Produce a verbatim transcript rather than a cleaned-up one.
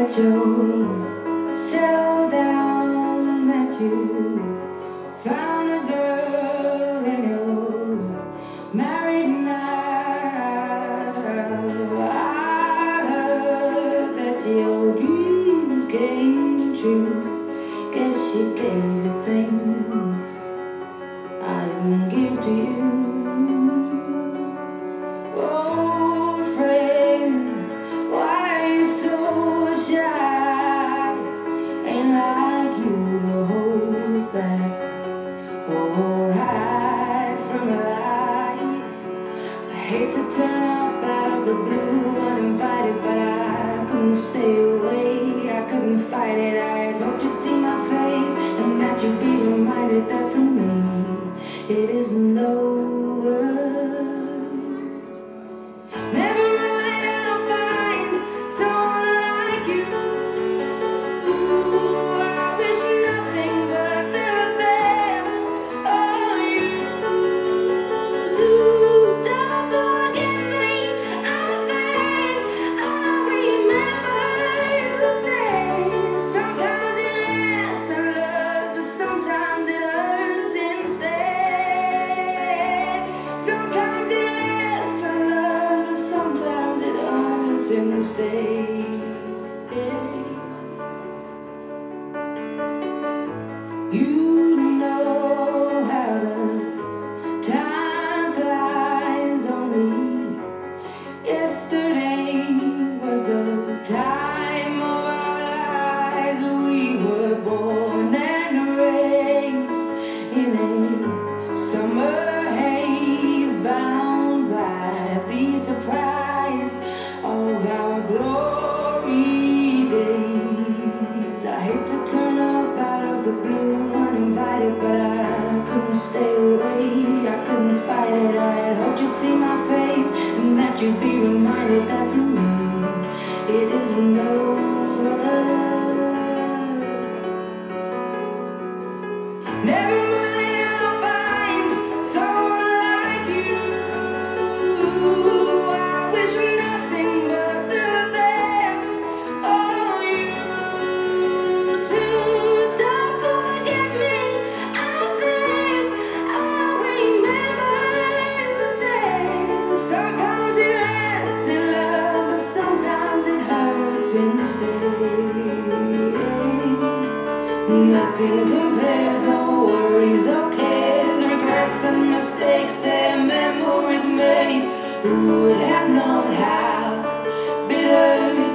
that you'll settle down, that you found a girl and you're married now. I heard that your dreams came true. Guess she gave you things I didn't give to you. Old friend, why are you so shy? Ain't like you to hold back or hide from the light. I hate to turn up out of the blue uninvited, but I couldn't stay away. I couldn't fight it. I had hoped you'd see my face and that you'd be reminded that for me it isn't over. Never mind, I'll find someone like you. I wish nothing but the best of you too. Don't forget me, I think I remember you say sometimes it lasts in love, but sometimes it hurts instead. Sometimes it lasts in love, but sometimes it hurts instead. You know how the time flies. Only yesterday was the time of our lives. We were born and raised in a summer haze, bound by the surprise of our glory days. I hate to turn up out of the blue uninvited, but I couldn't stay away. I couldn't fight it. I had hoped you'd see my face and that you'd be reminded that for me it isn't over. Never mind, I'll find someone like you. I wish nothing but the best for you too. Don't forget me, I think I remember you say sometimes it lasts in love, but sometimes it hurts instead. Nothing compares, no worries or cares, regrets and mistakes, their memories made. Who would have known how bitter